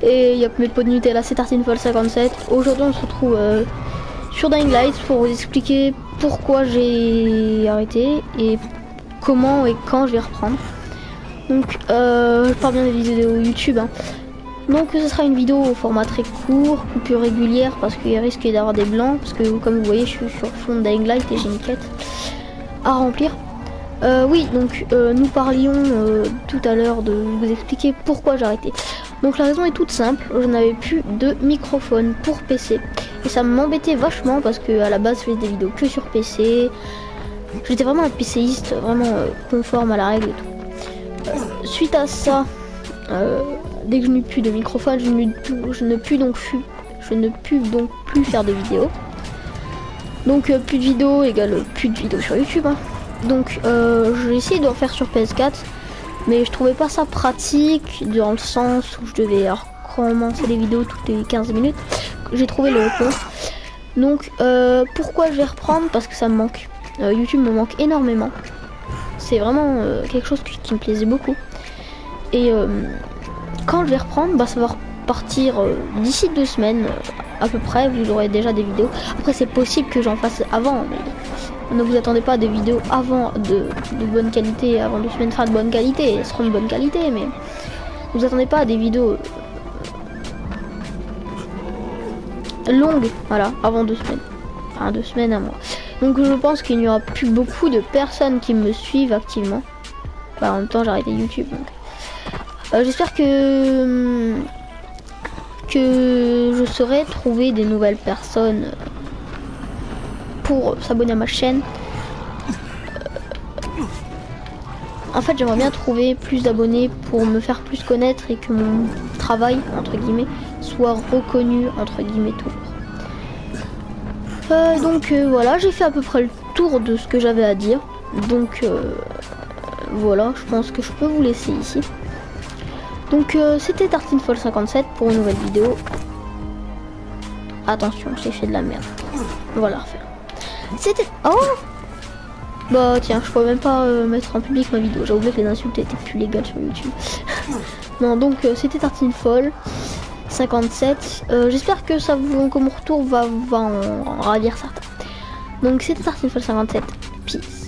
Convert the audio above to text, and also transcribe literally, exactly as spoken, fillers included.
Et il y a mes pots de Nutella, c'est Tartineful cinquante-sept. Aujourd'hui on se retrouve euh, sur Dying Light pour vous expliquer pourquoi j'ai arrêté et comment et quand je vais reprendre. Donc euh, je parle bien des vidéos YouTube hein. Donc ce sera une vidéo au format très court, coupure régulière parce qu'il risque d'avoir des blancs. Parce que comme vous voyez je suis sur fond de Dying Light et j'ai une quête à remplir. Euh, oui, donc euh, nous parlions euh, tout à l'heure de vous expliquer pourquoi j'ai arrêté. Donc la raison est toute simple, je n'avais plus de microphone pour P C. Et ça m'embêtait vachement parce que à la base je faisais des vidéos que sur P C. J'étais vraiment un PCiste, vraiment euh, conforme à la règle et tout. Euh, suite à ça, euh, dès que je n'ai plus de microphone, je ne, je ne puis donc plus, je ne puis donc plus faire de vidéos. Donc euh, plus de vidéos égale plus de vidéos sur YouTube. Hein. Donc euh, j'ai essayé de en faire sur P S quatre, mais je trouvais pas ça pratique dans le sens où je devais recommencer les vidéos toutes les quinze minutes. J'ai trouvé le compte. Donc euh, pourquoi je vais reprendre? Parce que ça me manque. Euh, YouTube me manque énormément. C'est vraiment euh, quelque chose qui, qui me plaisait beaucoup. Et euh, quand je vais reprendre, bah, ça va repartir euh, d'ici deux semaines euh, à peu près. Vous aurez déjà des vidéos. Après c'est possible que j'en fasse avant, mais ne vous attendez pas à des vidéos avant de, de bonne qualité, avant deux semaines, enfin de bonne qualité, elles seront de bonne qualité, mais ne vous attendez pas à des vidéos longues, voilà, avant deux semaines, enfin deux semaines à mois. Donc je pense qu'il n'y aura plus beaucoup de personnes qui me suivent activement. Bah, en même temps j'ai arrêté YouTube, donc euh, j'espère que que je saurai trouver des nouvelles personnes pour s'abonner à ma chaîne. En fait j'aimerais bien trouver plus d'abonnés pour me faire plus connaître et que mon travail entre guillemets soit reconnu entre guillemets toujours. Euh, donc euh, voilà, j'ai fait à peu près le tour de ce que j'avais à dire. Donc euh, voilà, je pense que je peux vous laisser ici. Donc euh, c'était Tartineful cinquante-sept pour une nouvelle vidéo. Attention, j'ai fait de la merde. Voilà, refaire. C'était... Oh bah tiens, je pourrais même pas euh, mettre en public ma vidéo. J'ai oublié que les insultes étaient plus légales sur YouTube. Non, donc euh, c'était Tartineful cinquante-sept. Euh, J'espère que ça vous, que mon retour va, va en, en ravir certains. Donc c'était Tartineful cinquante-sept. Peace.